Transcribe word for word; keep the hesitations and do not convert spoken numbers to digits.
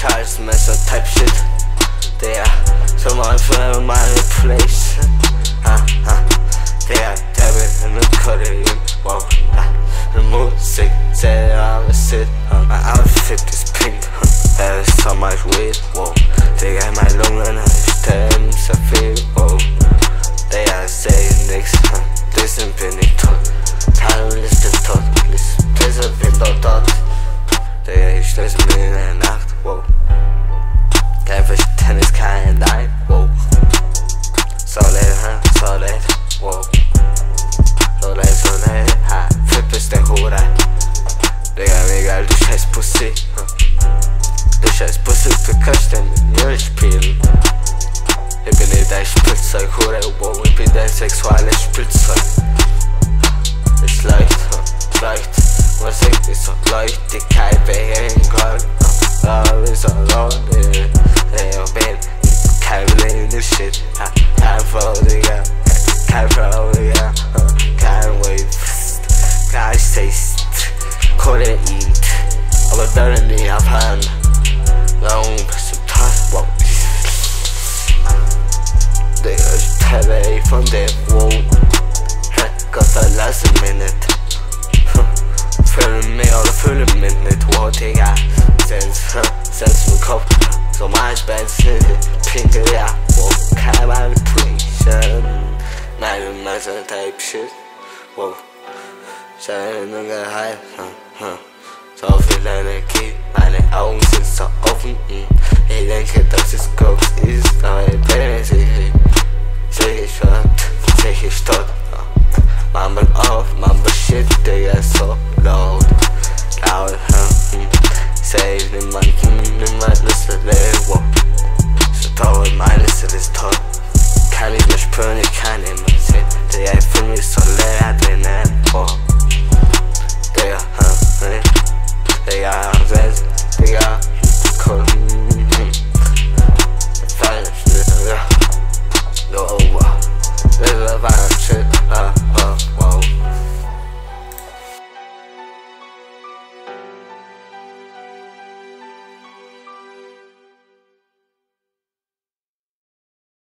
Charles Manson type shit. Der so mal für manipulation. Ha ha. Der Devil in the Korean. Wow. The Musik sehr aggressiv. Mein Outfit ist pink. Er ist so much weed. Wow. Digga, in meine Lungen stemmen so viel. Wow. Digga, seh nix. Listen bin ich tot. Teil ist es tot. Listen bin dort dort. Digga, ich schließe mir in der Nacht. Wow. Kein Verständnis, kein Nein. Wow. So late, huh? So late. Wow. So late, so late. Ha. Flip ist der Hure. Digga, mir egal, du scheiß Pussy. Du scheiß Pussy, du kannst denn mit mir spielen. Ich bin nicht dein Spielzeug, Hure. Wow, ich bin dein sexuelles Spielzeug. Es leuchtet, es leuchtet. Musik ist so leuchtet, kein Behin Gold. Love is so lonely. Ich bin kein Blinde Shit. Kein Flow, Digga. Kein Flow, Digga. Kein Wave. Kein Taste. Korean Eat. Aber dann nicht abhauen. Warum bist du das? Wow. Digga, ich teile ey von dem. Wow. Gott, verlasse mich nicht. Fühle mich oder fühle mich nicht. Wow, Digga. Sense, sense im Kopf. So manchmal pinkel, ja. Wow, keine Manipulation. Nein, Manson type shit. Wow. Scheine geheim. So viel Energie, meine Augen sind so offen. Ich denke, dass es Koks ist, aber ich bin nicht sicher. Sicher tot, sicher tot. Mumble auf, mumble shit, Digga, so laut. Laut, hm. Save niemanden, niemand ist der Leben. So toll, meine Liste ist toll. Kann ich mehr spüren, ich kann nicht mehr sehen. Digga, ich fühl mich so leer drinnen, wow. Digga, hm, Digga, Digga, Digga.